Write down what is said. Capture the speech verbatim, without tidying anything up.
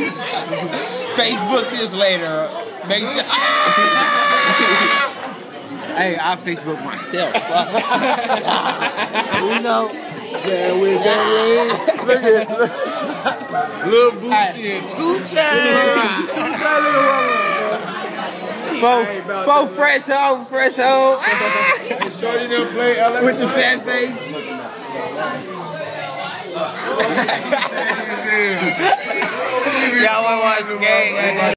Facebook this later. Make sure. Hey, I Facebook myself. You know. Yeah, with that Look at Lil Boosie and two chains. Two chains. Four, four fresh home, fresh home. Hey, shorty done play With the fat face. Y'all wanna watch the game?